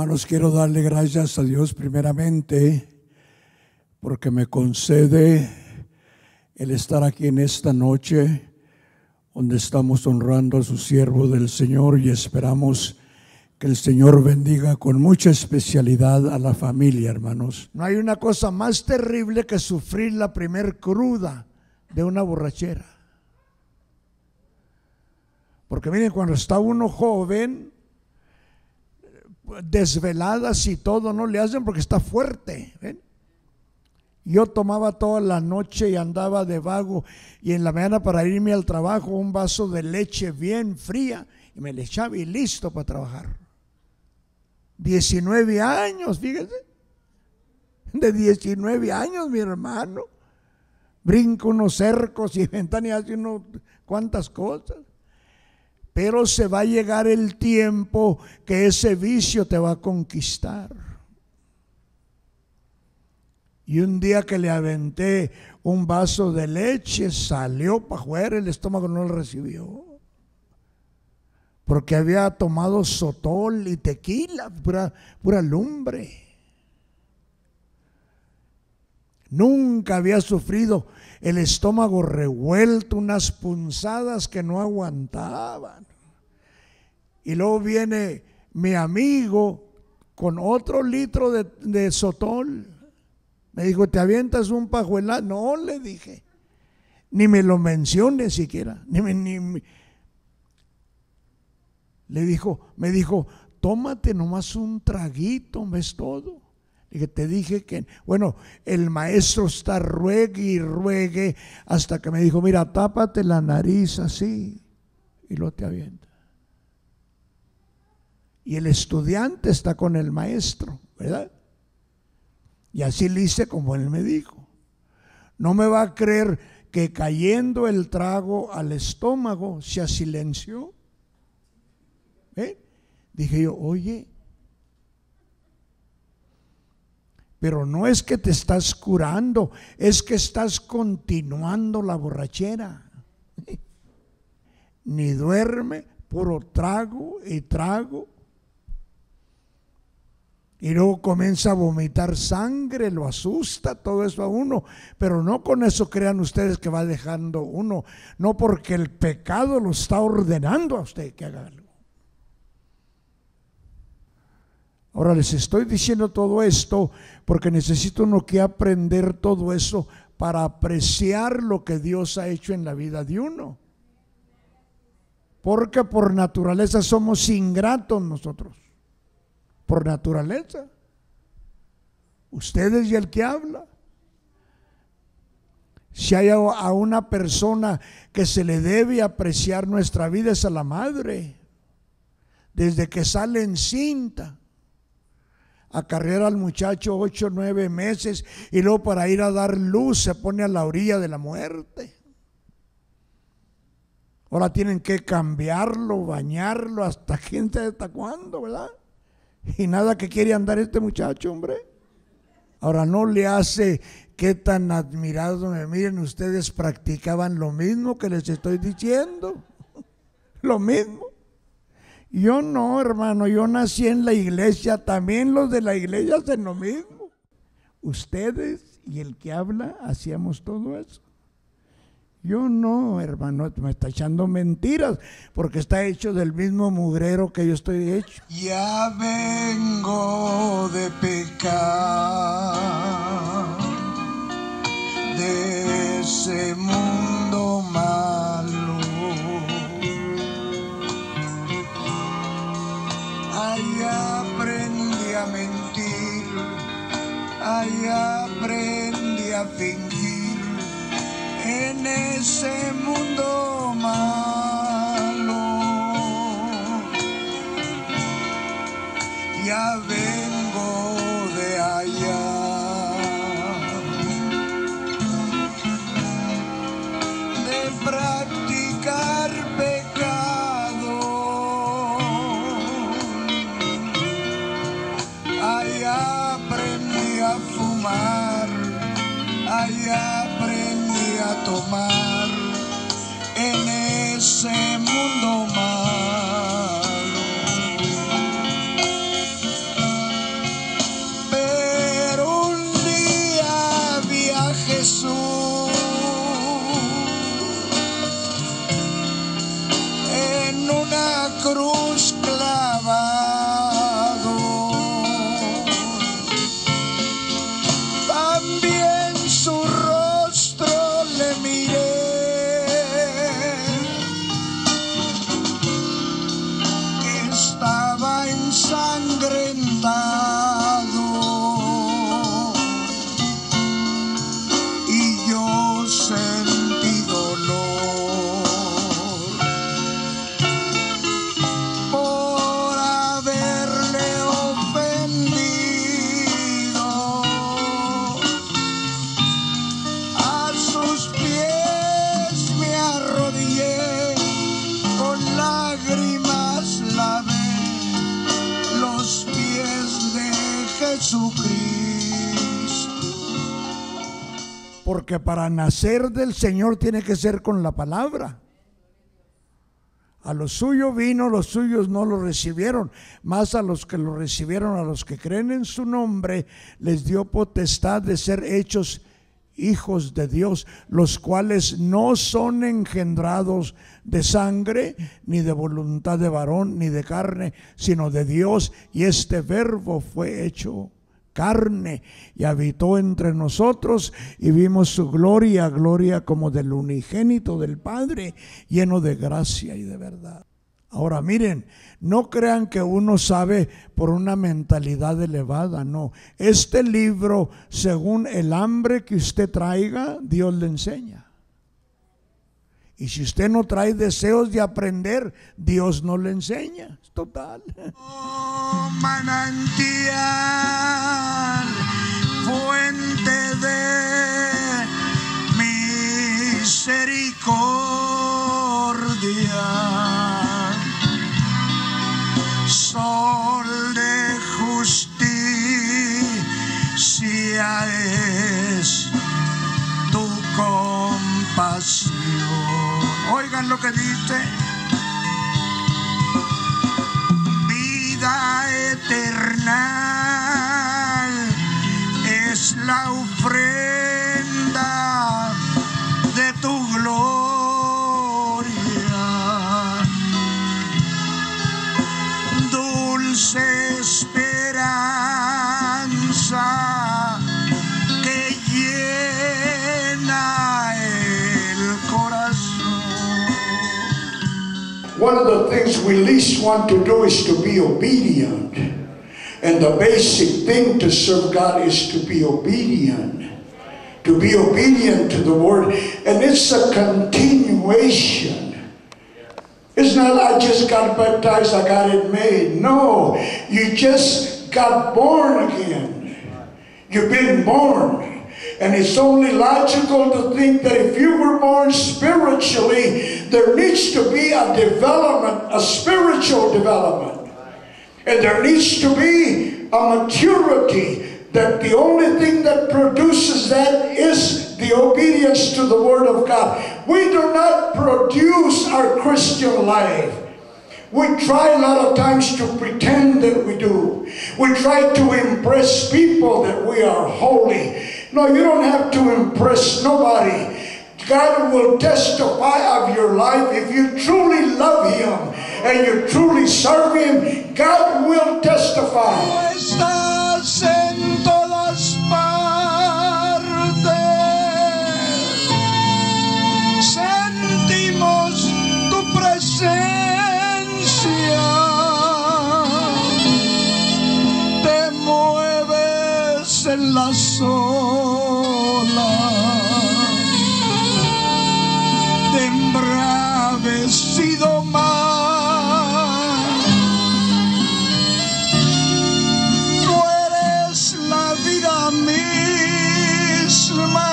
Hermanos, quiero darle gracias a Dios primeramente porque me concede el estar aquí en esta noche donde estamos honrando a su siervo del Señor, y esperamos que el Señor bendiga con mucha especialidad a la familia, hermanos. No hay una cosa más terrible que sufrir la primer cruda de una borrachera. Porque miren, cuando está uno joven, desveladas y todo no le hacen porque está fuerte. ¿Ven? Yo tomaba toda la noche y andaba de vago, y en la mañana para irme al trabajo un vaso de leche bien fría y me le echaba y listo para trabajar. 19 años, fíjese, de 19 años, mi hermano, brinca unos cercos y ventanas y hace uno cuantas cosas. Pero se va a llegar el tiempo que ese vicio te va a conquistar. Y un día que le aventé un vaso de leche, salió para afuera, el estómago no lo recibió. Porque había tomado sotol y tequila, pura lumbre. Nunca había sufrido el estómago revuelto, unas punzadas que no aguantaban. Y luego viene mi amigo con otro litro de sotol. Me dijo, ¿te avientas un pajuelado? No, le dije, ni me lo menciones siquiera. Me dijo, tómate nomás un traguito, ¿ves todo? Dije, te dije que, bueno, el maestro está ruegue y ruegue hasta que me dijo, mira, tápate la nariz así, y lo te avienta. Y el estudiante está con el maestro, ¿verdad? Y así le hice como él me dijo. No me va a creer que cayendo el trago al estómago se asilenció. Dije yo, oye, pero no es que te estás curando, es que estás continuando la borrachera. Ni duerme, puro trago y trago. Y luego comienza a vomitar sangre, lo asusta todo eso a uno. Pero no con eso crean ustedes que va dejando uno. No, porque el pecado lo está ordenando a usted que haga algo. Ahora les estoy diciendo todo esto porque necesito uno que aprender todo eso para apreciar lo que Dios ha hecho en la vida de uno. Porque por naturaleza somos ingratos nosotros. Por naturaleza. Ustedes y el que habla. Si hay a una persona que se le debe apreciar nuestra vida, es a la madre. Desde que sale encinta, acarrea al muchacho 8 o 9 meses, y luego para ir a dar luz se pone a la orilla de la muerte. Ahora tienen que cambiarlo, bañarlo, hasta quién sabe hasta cuándo, ¿verdad? Y nada que quiere andar este muchacho, hombre. Ahora no le hace que tan admirado me miren, ustedes practicaban lo mismo que les estoy diciendo. Lo mismo. Yo no, hermano, yo nací en la iglesia, también los de la iglesia hacen lo mismo. Ustedes y el que habla hacíamos todo eso. Yo no, hermano, me está echando mentiras porque está hecho del mismo mugrero que yo estoy hecho. Ya vengo de pecar, de ese mundo malo. Ahí aprendí a mentir, ahí aprendí a fingir. En ese mundo malo, ya vengo de allá, de practicar pecado. Ahí aprendí a fumar, ahí aprendí a tomar, en ese mundo malo. cruz clavado. También su rostro le miré, que estaba ensangrentado, y yo sentí dolor por haberle ofendido. A sus pies me arrodillé, con lágrimas lavé los pies de Jesucristo. Porque para nacer del Señor tiene que ser con la palabra. A los suyos vino, los suyos no lo recibieron, mas a los que lo recibieron, a los que creen en su nombre, les dio potestad de ser hechos hijos de Dios, los cuales no son engendrados de sangre, ni de voluntad de varón, ni de carne, sino de Dios. Y este verbo fue hecho carne y habitó entre nosotros, y vimos su gloria, gloria como del unigénito del Padre, lleno de gracia y de verdad. Ahora miren, no crean que uno sabe por una mentalidad elevada, no. Este libro, según el hambre que usted traiga, Dios le enseña. Y si usted no trae deseos de aprender, Dios no le enseña. Es total. Oh, manantial, fuente de misericordia, sol de justicia es tu compasión. Oigan lo que dice: vida eterna es la ofrenda de tu gloria, dulce esperanza que llena el corazón. One of the things we least want to do is to be obedient. And the basic thing to serve God is to be obedient. To be obedient to the Word. And it's a continuation. It's not I just got baptized, I got it made. No, you just got born again. You've been born. And it's only logical to think that if you were born spiritually, there needs to be a development, a spiritual development. And there needs to be a maturity, that the only thing that produces that is the obedience to the Word of God. We do not produce our Christian life. We try a lot of times to pretend that we do. We try to impress people that we are holy. No, you don't have to impress nobody. God will testify of your life. If you truly love Him and you truly serve Him, God will testify. Estás en todas partes, sentimos tu presencia, te mueves en las olas, te embravecido más. Tú eres la vida misma.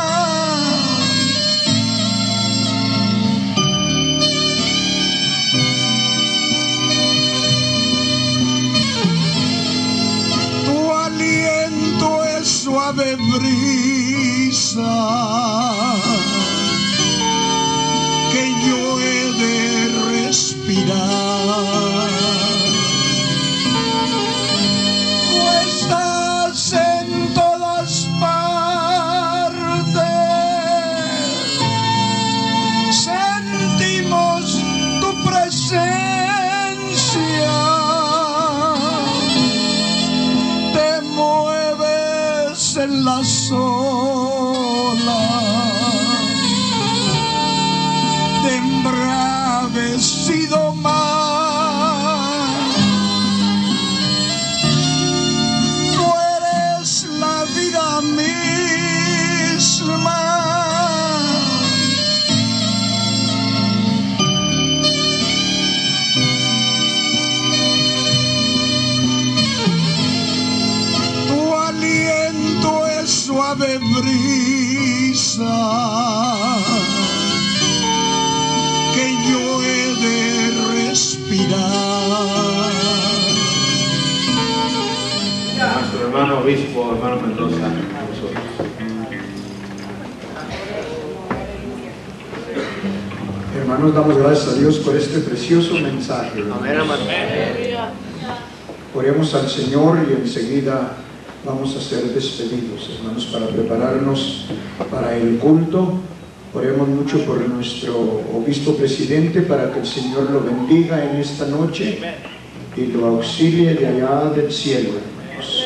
Tu aliento es suave brisa que yo he de las olas de embravecido mar. Tú eres la vida misma. Suave brisa que yo he de respirar. Nuestro hermano obispo, hermano Mendoza, con nosotros. Hermanos, damos gracias a Dios por este precioso mensaje. Amén, hermano. Oremos al Señor y enseguida vamos a ser despedidos, hermanos, para prepararnos para el culto. Oremos mucho por nuestro obispo presidente para que el Señor lo bendiga en esta noche y lo auxilie de allá del cielo, hermanos.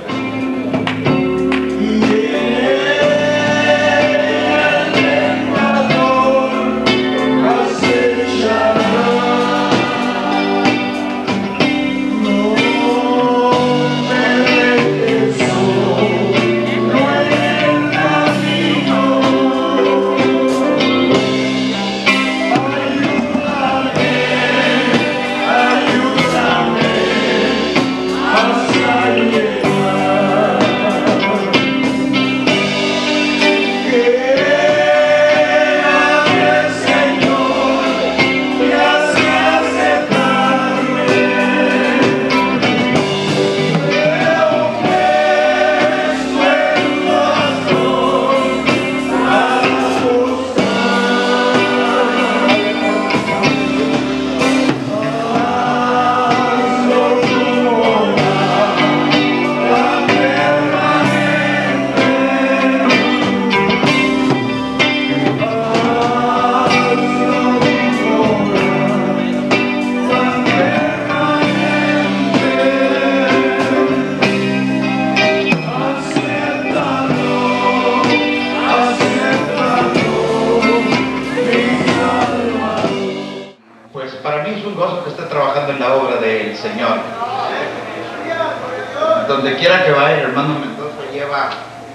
Donde quiera que vaya, el hermano Mendoza lleva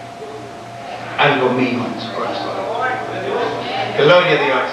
algo mío en su corazón. Gloria a Dios.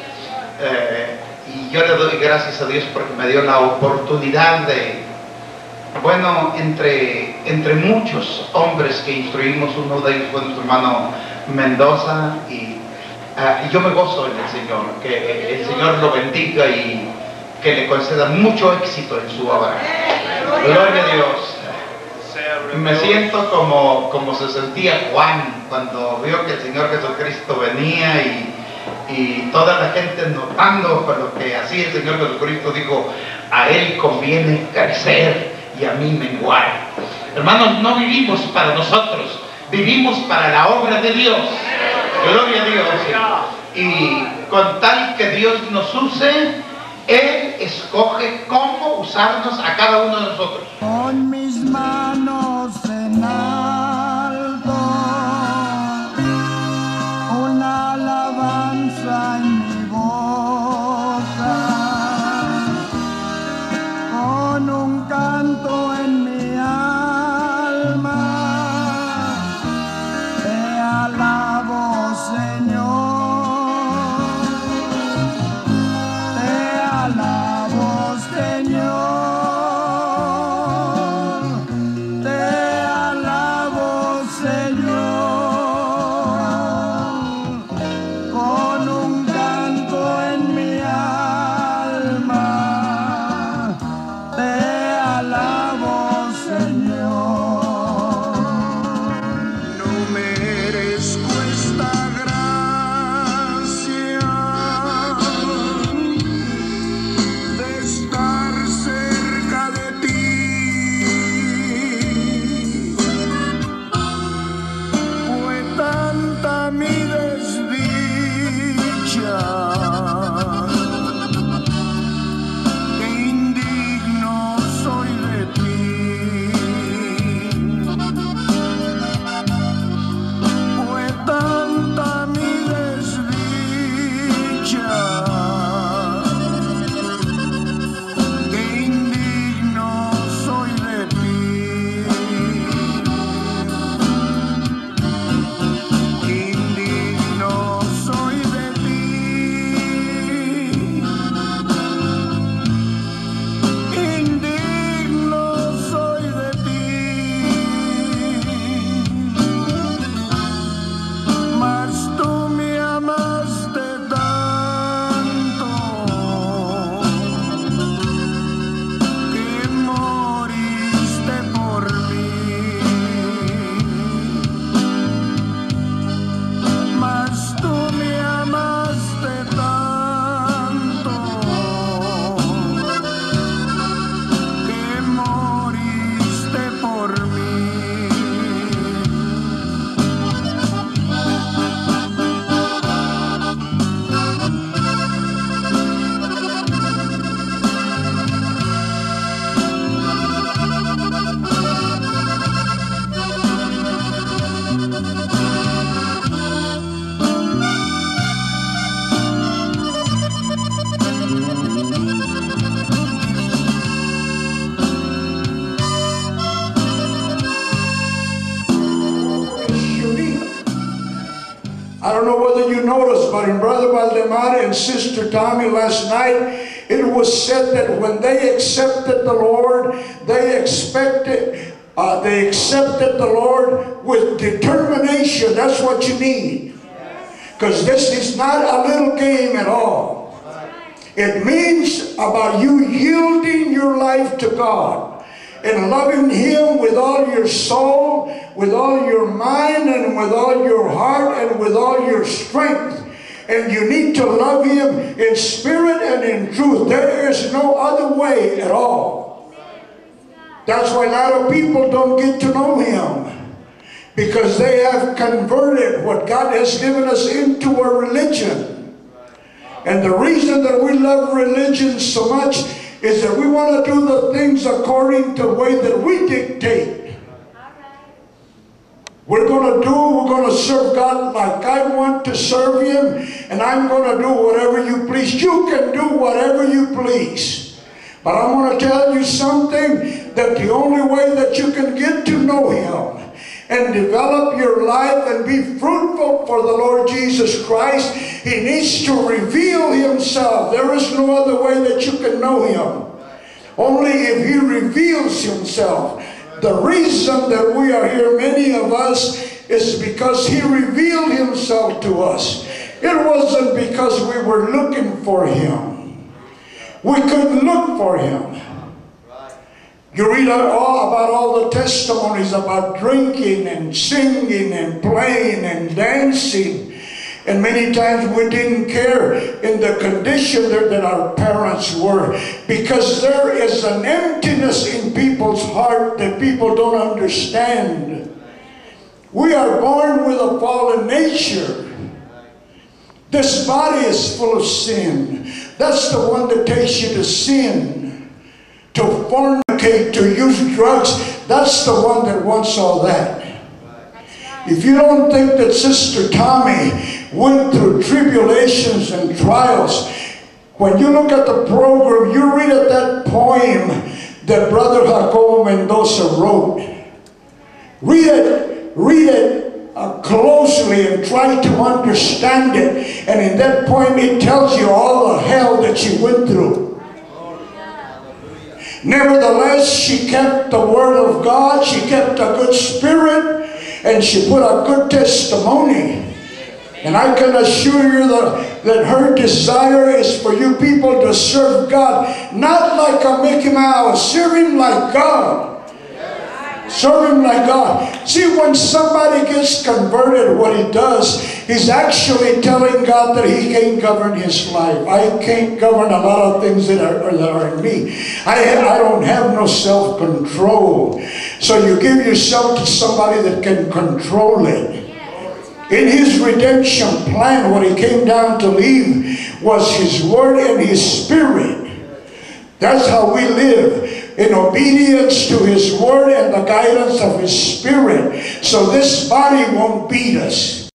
Y yo le doy gracias a Dios porque me dio la oportunidad de, bueno, entre muchos hombres que instruimos, uno de ellos fue nuestro hermano Mendoza, y yo me gozo en el Señor, que el Señor lo bendiga y que le conceda mucho éxito en su obra. Gloria a Dios. Me siento como se sentía Juan cuando vio que el Señor Jesucristo venía y toda la gente notando por lo que hacía el Señor Jesucristo, dijo: a Él conviene crecer y a mí menguar. Hermanos, no vivimos para nosotros, vivimos para la obra de Dios. Gloria a Dios. Y con tal que Dios nos use, Él escoge cómo usarnos a cada uno de nosotros. Con mis manos en alto, una alabanza en mi boca, con un canto en mi alma, te alabo, Señor, te alabo, Señor. notice, but in Brother Valdemar and Sister Tommy last night, it was said that when they accepted the Lord, they accepted the Lord with determination. That's what you need. Because this is not a little game at all. It means about you yielding your life to God and loving Him with all your soul, with all your mind, and with all your heart, and with all your strength. And you need to love Him in spirit and in truth. There is no other way at all. That's why a lot of people don't get to know Him, because they have converted what God has given us into a religion. And the reason that we love religion so much is that we want to do the things according to the way that we dictate. We're going to serve God like I want to serve Him, and I'm going to do whatever you please. You can do whatever you please. But I want to tell you something, that the only way that you can get to know Him and develop your life and be fruitful for the Lord Jesus Christ, He needs to reveal Himself. There is no other way that you can know Him. Only if He reveals Himself. The reason that we are here, many of us, is because He revealed Himself to us. It wasn't because we were looking for Him. We couldn't look for Him. You read about all the testimonies about drinking and singing and playing and dancing. And many times we didn't care in the condition that our parents were, because there is an emptiness in people's heart that people don't understand. We are born with a fallen nature. This body is full of sin. That's the one that takes you to sin, to fornicate, to use drugs. That's the one that wants all that. If you don't think that Sister Tommy went through tribulations and trials, when you look at the program, you read at that poem that Brother Jacobo Mendoza wrote. Read it closely and try to understand it. And in that poem, it tells you all the hell that she went through. Nevertheless, she kept the Word of God. She kept a good spirit. And she put a good testimony. And I can assure you that her desire is for you people to serve God. Not like a Mickey Mouse. Serve Him like God. Serve Him like God. See, when somebody gets converted, what he does, he's actually telling God that he can't govern his life. I can't govern a lot of things that are in me. I don't have no self-control. So you give yourself to somebody that can control it. In His redemption plan, what He came down to leave was His Word and His Spirit. That's how we live, in obedience to His Word and the guidance of His Spirit. So this body won't beat us.